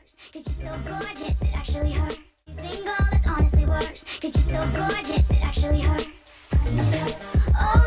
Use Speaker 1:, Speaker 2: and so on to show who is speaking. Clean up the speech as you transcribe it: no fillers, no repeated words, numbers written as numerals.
Speaker 1: 'Cause you're so gorgeous, it actually hurts. You're single, that's honestly worse. 'Cause you're so gorgeous, it actually hurts. Oh.